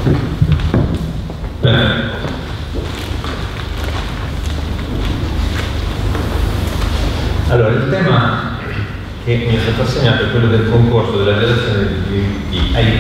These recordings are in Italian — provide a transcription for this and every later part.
Allora, il tema che mi è stato assegnato è quello del concorso della generazione di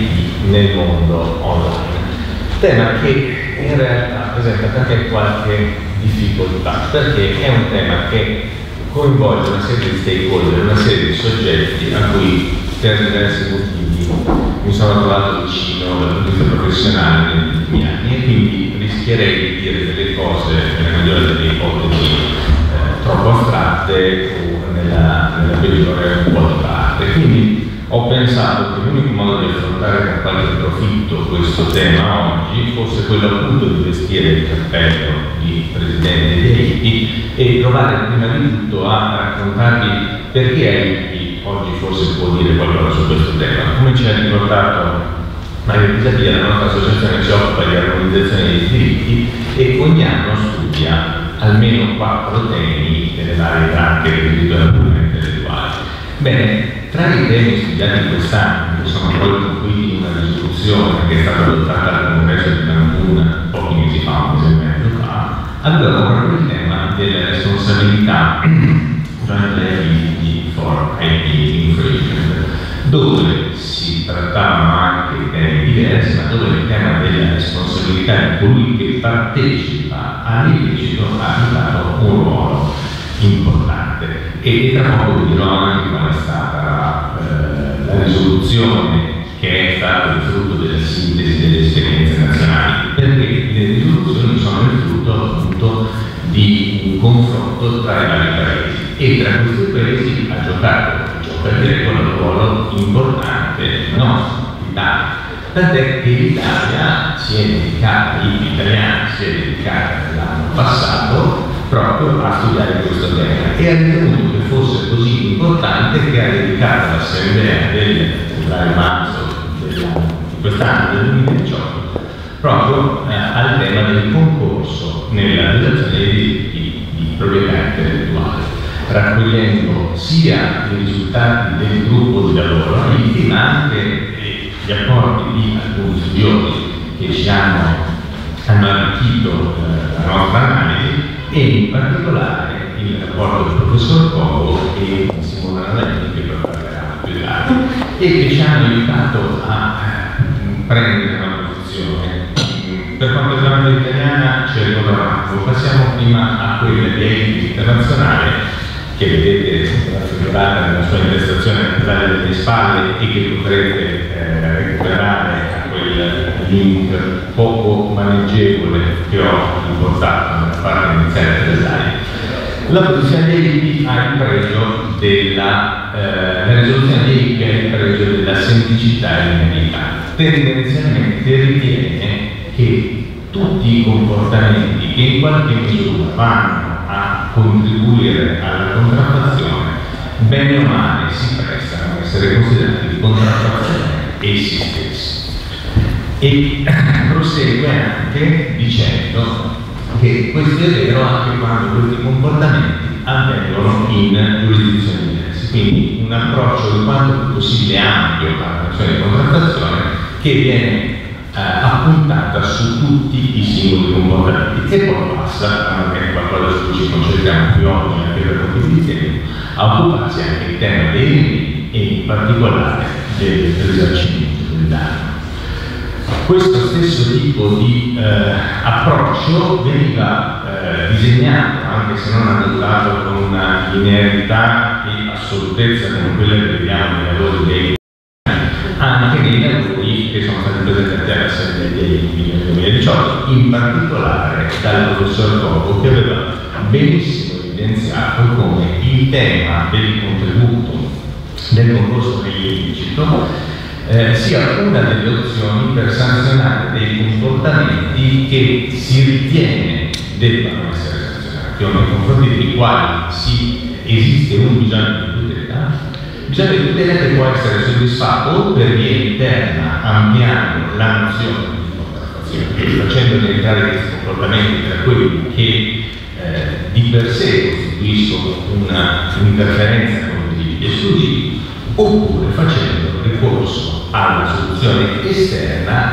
IT nel mondo online. Tema che in realtà presenta anche qualche difficoltà, perché è un tema che coinvolge una serie di stakeholder, una serie di soggetti a cui per diversi motivi mi sono trovato vicino dal punto di vista professionale negli ultimi anni, e quindi rischierei di dire delle cose, nella maggiore delle ipotesi, troppo astratte o nella peggiore un po' di parte. Quindi ho pensato che l'unico modo di affrontare con qualche profitto questo tema oggi fosse quello appunto di vestire il cappello di presidente di AIPI e provare prima di tutto a raccontarvi perché AIPI oggi forse può dire qualcosa su questo tema. Come ci ha ricordato Mario Pisapia, la nostra associazione si occupa di armonizzazione dei diritti e ogni anno studia almeno 4 temi delle varie branche del diritto della proprietà intellettuale. Bene, tra i temi studiati quest'anno, che sono poi confluiti in una risoluzione che è stata adottata al congresso di Cancun pochi mesi fa, un mese e mezzo fa, avevamo proprio il tema della responsabilità joint liability for IP infringement, dove si trattavano anche temi diversi, ma dove il tema della responsabilità di colui che partecipa all'illecito ha giocato un ruolo importante. E tra poco vi dirò anche qual è stata la risoluzione che è stata il frutto della sintesi delle esperienze nazionali, perché le risoluzioni sono il frutto appunto di un confronto tra i vari paesi, e tra questi paesi ha giocato un ruolo importante il nostro, l'Italia. Tant'è che l'Italia si è dedicata, gli italiani si è dedicata l'anno passato proprio a studiare questo tema, e ha ritenuto che fosse così importante che ha dedicato l'assemblea del febbraio marzo di quest'anno, del 2018, proprio al tema del concorso nella realizzazione dei diritti di proprietà intellettuale, raccogliendo sia i risultati del gruppo di lavoro, ma anche gli apporti di alcuni studiosi che ci hanno arricchito la nostra analisi, e in particolare il rapporto del professor Covo e Simona Navani, che poi parlerà più tardi, e che ci hanno aiutato a prendere una posizione. Per quanto riguarda l'italiana ci ricordiamo, passiamo prima a quella di AIPI internazionale, che vedete raffigurata nella sua intestazione naturale delle spalle e che potrete recuperare a quel link poco maneggevole che ho importato nella parte iniziale della slide. La posizione di AIPI ha il pregio della la risoluzione di AIPI ha il pregio della semplicità e linearità. Tendenzialmente ritiene che tutti i comportamenti che in qualche misura vanno a contribuire alla contraffazione, bene o male si prestano a essere considerati di contraffazione essi stessi. E prosegue anche dicendo che questo è vero anche quando questi comportamenti avvengono in giurisdizioni diverse, quindi un approccio di quanto più possibile ampio alla nozione di contraffazione che viene appuntata su tutti i singoli comportamenti, e poi passa, magari qualcosa su cui ci concentriamo più oggi anche per motivi di tempo, a occuparsi anche del tema dei limiti e in particolare del risarcimento del danno. Questo stesso tipo di approccio veniva disegnato, anche se non adottato con una linearità e assolutezza come quella che vediamo nei lavori dei anche nei lavori che sono stati presentati all'Assemblea di AIPI nel 2018, in particolare dal professor Covo, che aveva benissimo evidenziato come il tema del contributo del concorso nell'illecito sia una delle opzioni per sanzionare dei comportamenti che si ritiene debbano essere sanzionati, o nei confronti dei quali esiste un bisogno di tutela. Bisogno di tutela che può essere soddisfatto o per via interna, ampliando la nozione di contraffazione, facendo diventare questi comportamenti tra quelli che di per sé costituiscono un'interferenza con i diritti esclusivi, oppure facendo ricorso alla soluzione esterna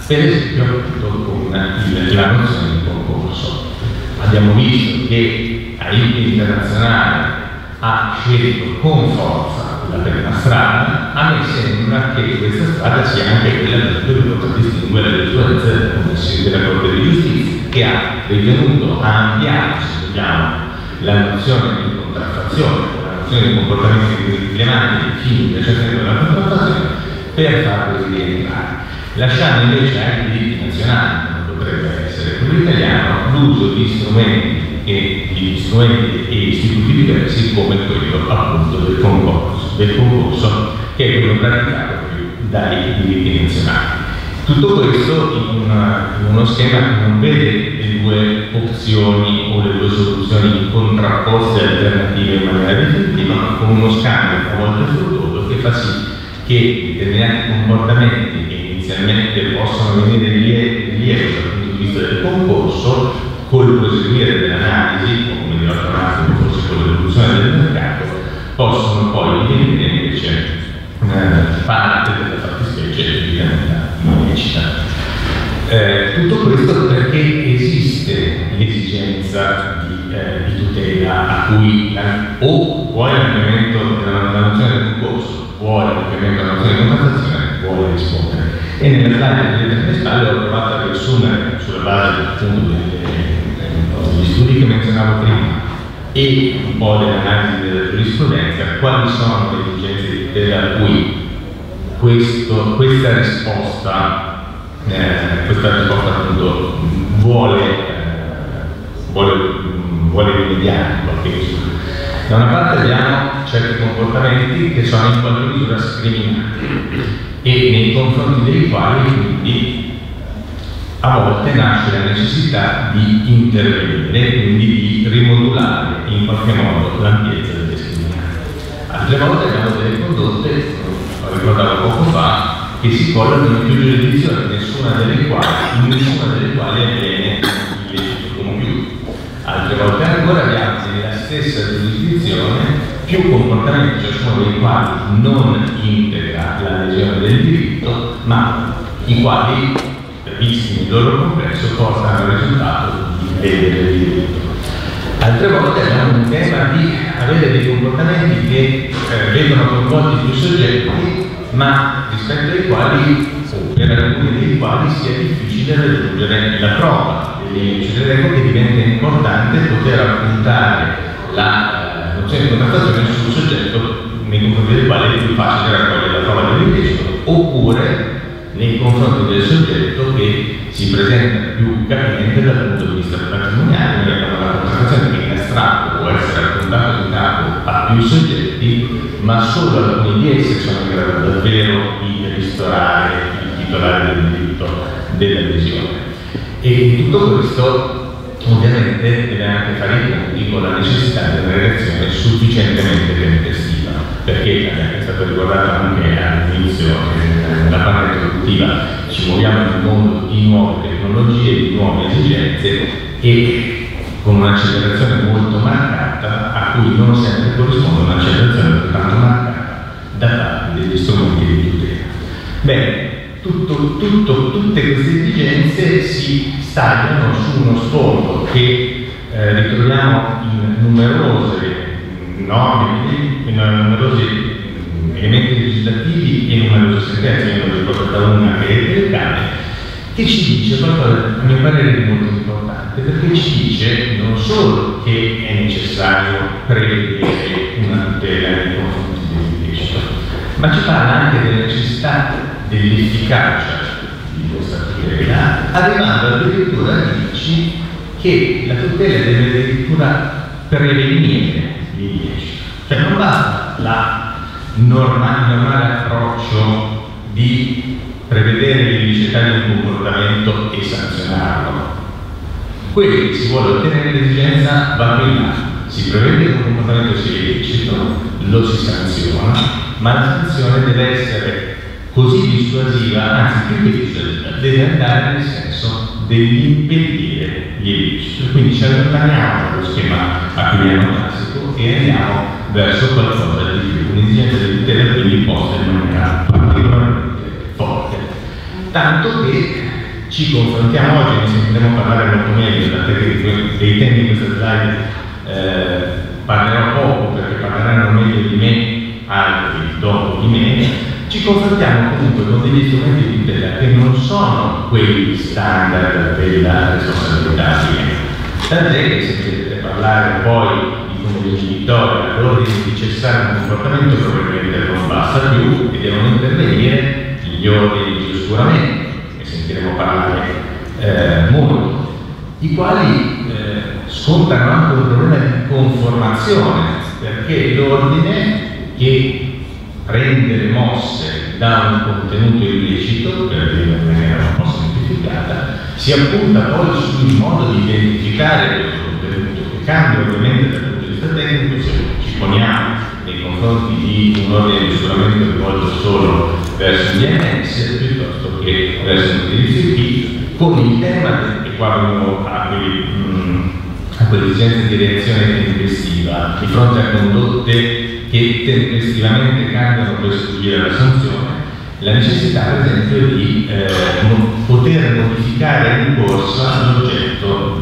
per esempio con la nozione di concorso. Abbiamo visto che AIP internazionale ha scelto con forza la prima strada. A me sembra che questa strada sia anche quella per contraddistinguere le influenze della Commissione della Corte di Giustizia, che ha ritenuto a ampliare, se vogliamo, la nozione di contraffazione, la nozione di comportamenti rilevanti ai fini del centro della contraffazione, per farlo rientrare, lasciando invece anche i diritti nazionali, come potrebbe essere quello italiano, l'uso di strumenti e istituti diversi come quello appunto del concorso che è quello praticato più dai diritti nazionali. Tutto questo in uno schema che non vede le due opzioni o le due soluzioni contrapposte e alternative in maniera definitiva, ma con uno scambio a volte fruttuoso che fa sì che determinati comportamenti che inizialmente possono venire rilievo dal punto di vista del concorso, col proseguire dell'analisi, o come dirò tra un attimo, forse con l'evoluzione del mercato, possono poi divenire invece parte della fattispecie di criminalità illecita. Tutto questo perché esiste l'esigenza di tutela a cui vuole l'ampliamento della nozione del concorso, vuole l'ampliamento della nozione di contrattazione, vuole rispondere. E nella slide del trimestale ho provato a riassumere sulla base appunto degli studi che menzionavo prima e un po' dell'analisi della giurisprudenza, quali sono le esigenze di tutela a cui questa risposta appunto vuole rimediare in qualche misura. Da una parte abbiamo certi comportamenti che sono in qualche misura scriminati e nei confronti dei quali quindi a volte nasce la necessità di intervenire, quindi di rimodulare in qualche modo l'ampiezza delle discriminanti. Altre volte abbiamo delle condotte, lo ricordavo poco fa, che si collocano in più giurisdizioni, in nessuna delle quali avviene illecito compiuto. Altre volte ancora abbiamo nella stessa giurisdizione più comportamenti, ciascuno dei quali non integra la lesione del diritto, ma i quali, visti nel loro complesso, portano al risultato di ledere il diritto. Altre volte abbiamo un tema di avere dei comportamenti che vedono coinvolti più soggetti, ma rispetto ai quali, o per alcuni dei quali, sia difficile raggiungere la prova dell'illecito. Ecco che diventa importante poter appuntare la nozione di contrattazione sul soggetto nei confronti del quale è più facile raccogliere la prova dell'illecito, oppure nei confronti del soggetto che si presenta più capiente dal punto di vista patrimoniale. Noi abbiamo la contrattazione che in astratto può essere raccontato in capo a più soggetti, ma solo alcuni di essi sono in grado davvero di ristorare il titolare del diritto della lesione. E tutto questo ovviamente deve anche fare i conti con la necessità di una reazione sufficientemente tempestiva, perché è stato ricordato anche all'inizio nella parte introduttiva, ci muoviamo in un mondo di nuove tecnologie, di nuove esigenze e con un'accelerazione molto marcata a cui non sempre corrisponde un'accelerazione altrettanto marcata da parte degli strumenti di tutela. Bene, tutte queste esigenze si stagliano su uno sfondo che ritroviamo in numerose norme, in numerosi elementi legislativi e numerose sentenze. Io ne ho ricordata una che è del cane, che ci dice qualcosa, a mio parere, di molto importante, perché ci dice non solo che è necessario prevedere una tutela nei confronti dell'illecito, ma ci parla anche della necessità dell'efficacia di questa tutela, arrivando addirittura a dirci che la tutela deve addirittura prevenire l'illecito. Cioè non basta il normale approccio di prevedere l'illiceità di un comportamento e sanzionarlo. Quello che si vuole ottenere l'esigenza va più in là. Si prevede che un comportamento sia illecito, lo si sanziona, ma la sanzione deve essere così dissuasiva, anzi più che dissuasiva, deve andare nel senso dell'impedire gli illeciti. Quindi ci allontaniamo dallo schema aquiliano classico e andiamo verso qualcosa di più, un'esigenza di tutela quindi posta in maniera particolarmente forte. Tanto che ci confrontiamo oggi, ne sentiremo parlare molto meglio, dei temi di questa slide parlerò poco perché parleranno meglio di me altri dopo di me. Ci confrontiamo comunque con degli strumenti di tutela che non sono quelli standard della responsabilità civile. Tant'è che sentirete parlare poi di come gli genitori all'ordine di cessare un comportamento probabilmente non basta più e devono intervenire gli ordini di oscuramento, ne sentiremo parlare molto, i quali scontano anche un problema di conformazione, perché l'ordine che prende le mosse da un contenuto illecito, per dire in maniera un po' semplificata, si appunta poi sul modo di identificare questo contenuto, che cambia ovviamente dal punto di vista tecnico se ci poniamo nei confronti di un ordine di oscuramento rivolto solo verso il DNS piuttosto che verso un indirizzo IP, con il tema che qua vengono a quell'esigenza di reazione tempestiva di fronte a condotte che tempestivamente cambiano per sfuggire alla sanzione, la necessità per esempio di poter modificare in corsa l'oggetto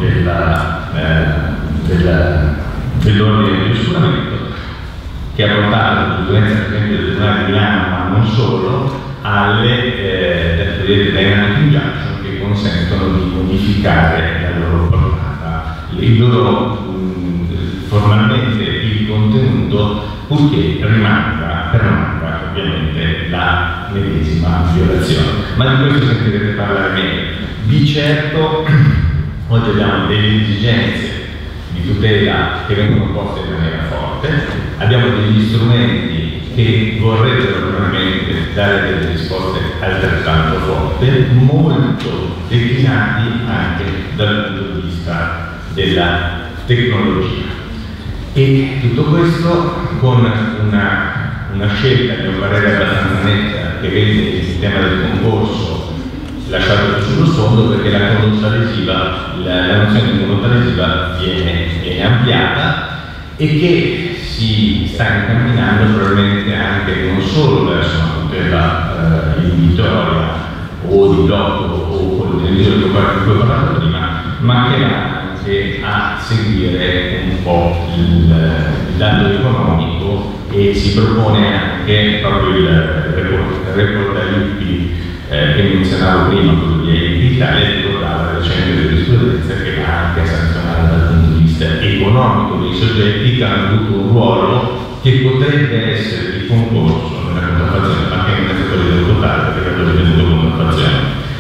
dell'ordine di oscuramento, che ha portato alla giurisprudenza per esempio del Tribunale di Milano, ma non solo, alle dynamic injunction che consentono di modificare la loro portata, formalmente il contenuto, purché permanga ovviamente la medesima violazione. Ma di questo sentirete parlare meglio. Di certo oggi abbiamo delle esigenze di tutela che vengono poste in maniera forte, abbiamo degli strumenti che vorrebbero probabilmente dare delle risposte altrettanto forti, molto declinati anche dal punto di vista della tecnologia. E tutto questo con una scelta, a mio parere, abbastanza netta, che vede il tema del concorso lasciato sullo sfondo, perché la condotta lesiva, la nozione di condotta lesiva viene ampliata e che si sta incamminando probabilmente anche non solo verso una tutela inibitoria o di blocco o quello di misure di cui ho parlato prima, ma che va anche a seguire un po' il lato economico e si propone anche proprio il report aiuti che menzionavo prima, quello di Aiuti Italia, ricordava la recente giurisprudenza che va anche a sanzionare dal punto di vista economico dei soggetti che hanno avuto un ruolo che potrebbe essere di concorso nella contraffazione, ma che non è stato ritenuto tale perché è stato ritenuto contraffazione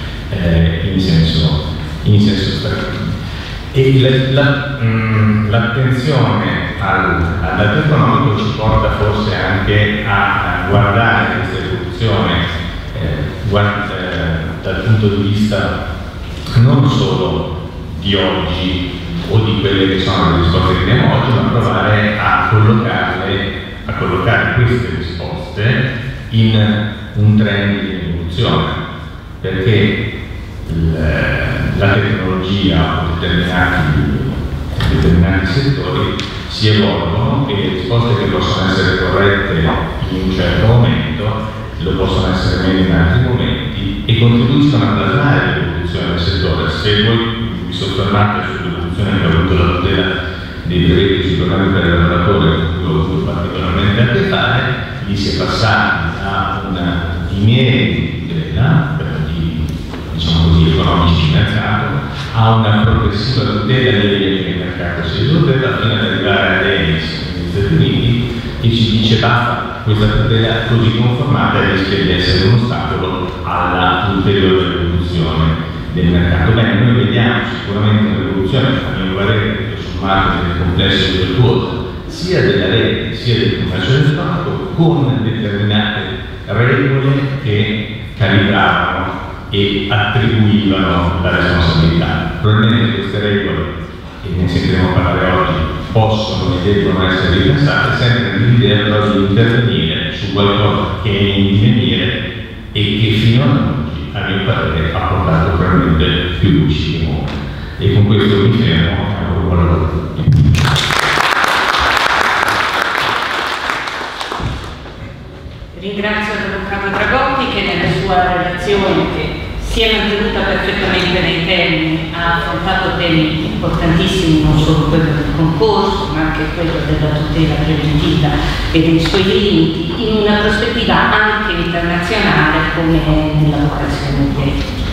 in senso stretto. E l'attenzione al dato economico ci porta forse anche a guardare questa evoluzione dal punto di vista non solo di oggi o di quelle che sono le risposte che abbiamo oggi, ma provare a collocare queste risposte in un trend di evoluzione, perché la tecnologia o determinati settori si evolvono e le risposte che possono essere corrette in un certo momento lo possono essere meno in altri momenti e contribuiscono a plasmare l'evoluzione del settore. Se voi vi soffermate sull'evoluzione che ha avuto la tutela dei brevetti sui programmi per il lavoratore, con cui ho avuto particolarmente a che fare, lì si è passati a una diminuita tutela, diciamo così, economici finanziato, a una progressiva tutela dei beni del mercato seduto fino ad arrivare a Dennis negli Stati Uniti, che ci dice basta, questa tutela così conformata rischia di essere un ostacolo alla ulteriore evoluzione del mercato. Bene, noi vediamo sicuramente un'evoluzione, a mio parere, sul marketing complesso e virtuoso, sia della rete sia del commercio elettronico, con determinate regole che calibravano e attribuivano la responsabilità. Probabilmente queste regole, e ne sentiremo parlare oggi, possono e debbono essere ripensate sempre nell'idea però di intervenire su qualcosa che è in divenire e che fino ad oggi, a mio parere, ha portato probabilmente più luci di mondo. E con questo mi fermo e auguro buon lavoro a tutti. Ringrazio l'avvocato Dragotti che nella sua relazione, che si è mantenuta perfettamente nei termini, ha affrontato temi importantissimi, non solo quello del concorso, ma anche quello della tutela preventiva e dei suoi limiti, in una prospettiva anche internazionale come nella vocazione di